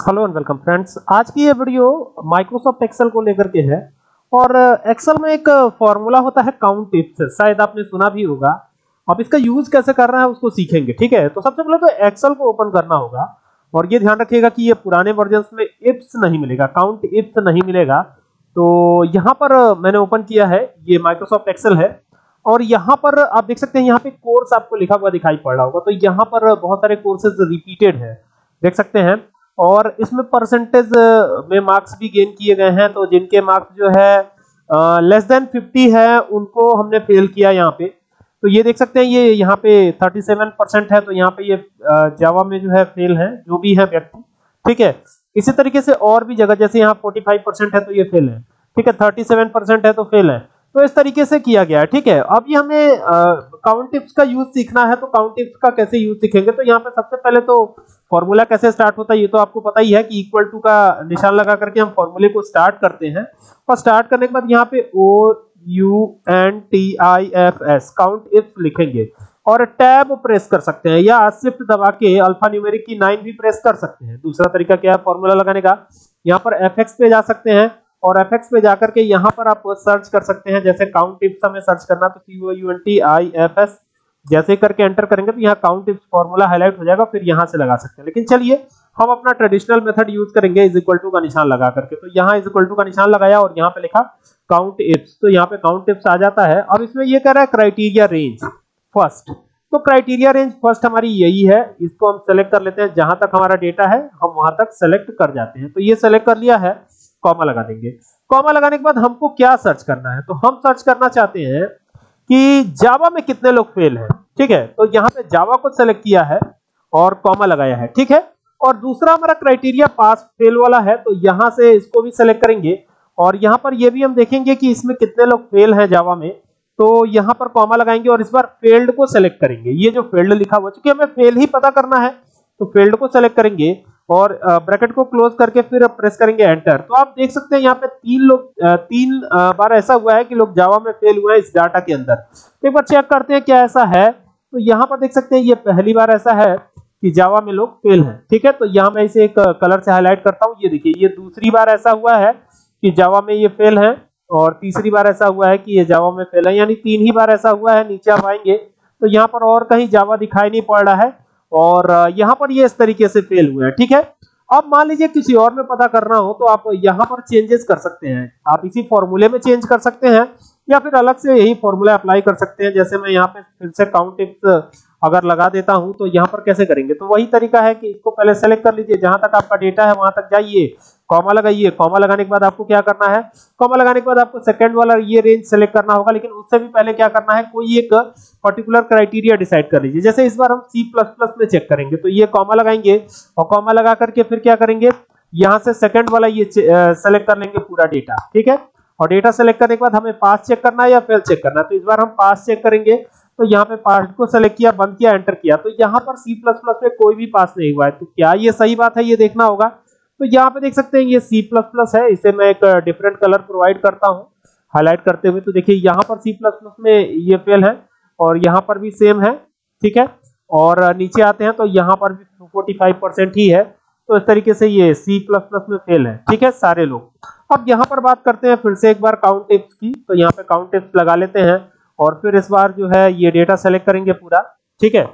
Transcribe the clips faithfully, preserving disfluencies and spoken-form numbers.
Hello and welcome friends. आज की ये वीडियो माइक्रोसॉफ्ट एक्सेल को लेकर के है और एक्सेल में एक फॉर्मूला होता है काउंट इफ्स, शायद आपने सुना भी होगा। अब इसका यूज कैसे करना है उसको सीखेंगे। ठीक है, तो सबसे पहले तो एक्सेल को ओपन करना होगा और ये ध्यान रखिएगा कि ये पुराने वर्जन्स में इफ्स नहीं मिलेगा, काउंट इफ्स नहीं मिलेगा। तो यहाँ पर मैंने ओपन किया है, ये माइक्रोसॉफ्ट एक्सेल है और यहाँ पर आप देख सकते हैं यहाँ पे कोर्स आपको लिखा हुआ दिखाई पड़ रहा होगा। तो यहाँ पर बहुत सारे कोर्सेज रिपीटेड है, देख सकते हैं। और इसमें परसेंटेज में मार्क्स भी गेन किए गए हैं। तो जिनके मार्क्स जो है लेस देन फिफ्टी है उनको हमने फेल किया यहाँ पे। तो ये देख सकते हैं ये यहाँ पे सैंतीस परसेंट है, तो यहाँ पे ये जावा में जो है फेल है जो भी है व्यक्ति। ठीक है, इसी तरीके से और भी जगह, जैसे यहाँ पैंतालीस परसेंट है तो ये फेल है। ठीक है, सैंतीस परसेंट है तो फेल है। तो इस तरीके से किया गया है। ठीक है, अब ये हमें काउंट इफ्स का यूज सीखना है। तो काउंट इफ्स का कैसे यूज सीखेंगे, तो यहाँ पे सबसे पहले तो फॉर्मूला कैसे स्टार्ट होता है ये तो आपको पता ही है कि इक्वल टू का निशान लगा करके हम फॉर्मूले को स्टार्ट करते हैं। और स्टार्ट करने के बाद यहाँ पे O U N T I F S count ifs लिखेंगे और टैब प्रेस कर सकते हैं या शिफ्ट दबा के अल्फा न्यूमेरिक की नाइन भी प्रेस कर सकते हैं। दूसरा तरीका क्या है फॉर्मूला लगाने का, यहाँ पर एफ एक्स पे जा सकते हैं और एफ एक्स पे जाकर के यहाँ पर आप सर्च कर सकते हैं। जैसे काउंट इफ्स हमें सर्च करना तो C O U N T I F S जैसे करके एंटर करेंगे तो यहाँ काउंट इफ्स फॉर्मूला हाईलाइट हो जाएगा, फिर यहाँ से लगा सकते हैं। लेकिन चलिए हम अपना ट्रेडिशनल मेथड यूज करेंगे इज इक्वल टू का निशान लगा करके। तो यहाँ इज इक्वल टू का निशान लगाया और यहाँ पे लिखा काउंट इफ्स, तो यहाँ पे काउंट इफ्स आ जाता है। अब इसमें ये कह रहा है क्राइटेरिया रेंज फर्स्ट, तो क्राइटेरिया रेंज फर्स्ट हमारी यही है। इसको हम सेलेक्ट कर लेते हैं, जहां तक हमारा डेटा है हम वहां तक सेलेक्ट कर जाते हैं। तो ये सेलेक्ट कर लिया है, कॉमा लगा देंगे। कॉमा लगाने के बाद हमको क्या सर्च करना है, तो हम सर्च करना चाहते हैं कि जावा में कितने लोग फेल हैं। ठीक है, तो यहाँ पे जावा को सेलेक्ट किया है और कॉमा लगाया है। ठीक है, और दूसरा हमारा क्राइटेरिया पास फेल वाला है, तो यहाँ से इसको भी सेलेक्ट करेंगे और यहाँ पर ये भी हम देखेंगे कि इसमें कितने लोग फेल हैं जावा में। तो यहाँ पर कॉमा लगाएंगे और इस बार फेल्ड को सेलेक्ट करेंगे। ये जो फेल्ड लिखा हुआ, चूंकि हमें फेल ही पता करना है तो फेल्ड को सेलेक्ट करेंगे और ब्रैकेट को क्लोज करके फिर प्रेस करेंगे एंटर। तो आप देख सकते हैं यहाँ पे तीन लोग तीन बार ऐसा हुआ है कि लोग जावा में फेल हुए हैं इस डाटा के अंदर। तो एक बार चेक करते हैं क्या ऐसा है। तो यहाँ पर देख सकते हैं ये पहली बार ऐसा है कि जावा में लोग फेल हैं। ठीक है, तो यहाँ मैं इसे एक कलर से हाईलाइट करता हूँ। ये देखिए ये दूसरी बार ऐसा हुआ है कि जावा में ये फेल है और तीसरी बार ऐसा हुआ है कि ये जावा में फेल है, यानी तीन ही बार ऐसा हुआ है। नीचे आप आएंगे तो यहाँ पर और कहीं जावा दिखाई नहीं पड़ रहा है और यहाँ पर ये इस तरीके से फेल हुए हैं। ठीक है, अब मान लीजिए किसी और में पता करना हो तो आप यहाँ पर चेंजेस कर सकते हैं। आप इसी फॉर्मूले में चेंज कर सकते हैं या फिर अलग से यही फॉर्मूला अप्लाई कर सकते हैं। जैसे मैं यहाँ पे फिर से काउंट इफ्स अगर लगा देता हूं तो यहाँ पर कैसे करेंगे, तो वही तरीका है कि इसको पहले सेलेक्ट कर लीजिए, जहां तक आपका डेटा है वहां तक जाइए, कॉमा लगाइए। कॉमा लगाने के बाद आपको क्या करना है, कॉमा लगाने के बाद आपको सेकंड वाला ये रेंज सेलेक्ट करना होगा। लेकिन उससे भी पहले क्या करना है, कोई एक पर्टिकुलर क्राइटेरिया डिसाइड कर लीजिए। जैसे इस बार हम सी प्लस प्लस में चेक करेंगे, तो ये कॉमा लगाएंगे और कॉमा लगा करके फिर क्या करेंगे, यहाँ से सेकंड वाला ये सेलेक्ट कर लेंगे पूरा डेटा। ठीक है, और डेटा सेलेक्ट करने के बाद हमें पास चेक करना है या फेल चेक करना है। तो इस बार हम पास चेक करेंगे, तो यहाँ पे पास को सेलेक्ट किया, बंद किया, एंटर किया। तो यहाँ पर सी प्लस प्लस में कोई भी पास नहीं हुआ है, तो क्या ये सही बात है ये देखना होगा। तो यहाँ पे देख सकते हैं ये सी प्लस प्लस है, इसे मैं एक डिफरेंट कलर प्रोवाइड करता हूँ हाईलाइट करते हुए। तो देखिए यहाँ पर सी प्लस प्लस में ये फेल है और यहाँ पर भी सेम है। ठीक है, और नीचे आते हैं तो यहाँ पर भी पैंतालीस परसेंट ही है। तो इस तरीके से ये सी प्लस प्लस में फेल है। ठीक है, सारे लोग। अब यहाँ पर बात करते हैं फिर से एक बार काउंट इफ्स की। तो यहाँ पे काउंट इफ्स लगा लेते हैं और फिर इस बार जो है ये डेटा सेलेक्ट करेंगे पूरा। ठीक है,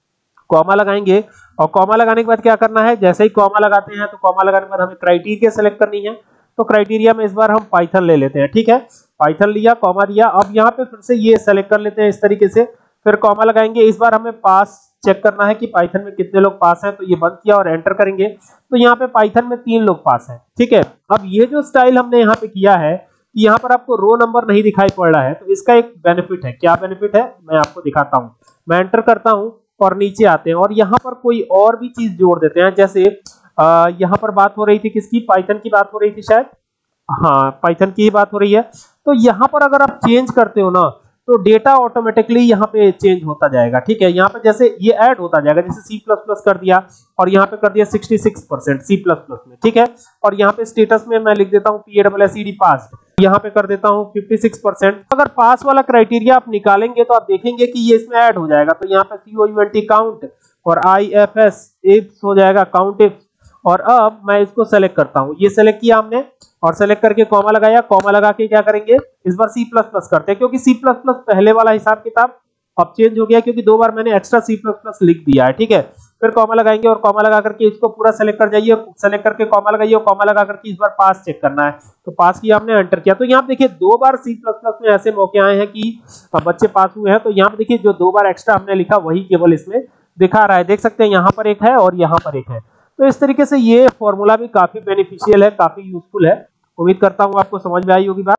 कॉमा लगाएंगे और कॉमा लगाने के बाद क्या करना है, जैसे ही कॉमा लगाते हैं तो कॉमा लगाने के बाद हमें क्राइटेरिया सेलेक्ट करनी है। तो क्राइटेरिया में इस बार हम पाइथन ले लेते हैं। ठीक है, पाइथन लिया, कॉमा दिया। अब यहाँ पे फिर से ये सेलेक्ट कर लेते हैं इस तरीके से, फिर कॉमा लगाएंगे। इस बार हमें पास चेक करना है कि पाइथन में कितने लोग पास हैं। तो ये बंद किया और एंटर करेंगे, तो यहाँ पे पाइथन में तीन लोग पास हैं। ठीक है, अब ये जो स्टाइल हमने यहाँ पे किया है कि यहाँ पर आपको रो नंबर नहीं दिखाई पड़ रहा है, तो इसका एक बेनिफिट है। क्या बेनिफिट है मैं आपको दिखाता हूँ। मैं एंटर करता हूँ और नीचे आते हैं और यहाँ पर कोई और भी चीज जोड़ देते हैं। जैसे आ, यहाँ पर बात हो रही थी किसकी, पाइथन की बात हो रही थी शायद, हाँ पाइथन की ही बात हो रही है। तो यहाँ पर अगर आप चेंज करते हो ना तो डेटा ऑटोमेटिकली यहाँ पे चेंज होता जाएगा। ठीक है, यहाँ पे जैसे ये ऐड होता जाएगा, जैसे सी प्लस प्लस कर दिया और यहाँ पे कर दिया छियासठ परसेंट सी प्लस प्लस में। ठीक है, और यहाँ पे स्टेटस में मैं लिख देता हूँ P A double S E D pass, यहाँ पे कर देता हूँ छप्पन परसेंट। अगर पास वाला क्राइटेरिया आप निकालेंगे तो आप देखेंगे कि ये इसमें ऐड हो जाएगा। तो यहाँ पे C O U N T count और आई एफ एस इफ्स हो जाएगा काउंट इफ्स और अब मैं इसको सेलेक्ट करता हूं, ये सेलेक्ट किया हमने और सेलेक्ट करके कॉमा लगाया, कॉमा लगा के क्या करेंगे इस बार सी प्लस प्लस करते हैं, क्योंकि सी प्लस प्लस पहले वाला हिसाब किताब अब चेंज हो गया, क्योंकि दो बार मैंने एक्स्ट्रा सी प्लस प्लस लिख दिया है। ठीक है, फिर कॉमा लगाएंगे और कॉमा लगा करके इसको पूरा सेलेक्ट कर जाइए, सेलेक्ट करके कॉमा लगाइए और कॉमा लगा करके इस बार पास चेक करना है, तो पास किया हमने, एंटर किया। तो यहाँ पे देखिए दो बार सी प्लस प्लस में ऐसे मौके आए हैं कि बच्चे पास हुए हैं, तो यहाँ पे देखिए जो दो बार एक्स्ट्रा हमने लिखा वही केवल इसमें दिखा रहा है, देख सकते हैं यहाँ पर एक है और यहाँ पर एक है। तो इस तरीके से ये फॉर्मूला भी काफी बेनिफिशियल है, काफी यूजफुल है। उम्मीद करता हूँ आपको समझ में आई होगी बात।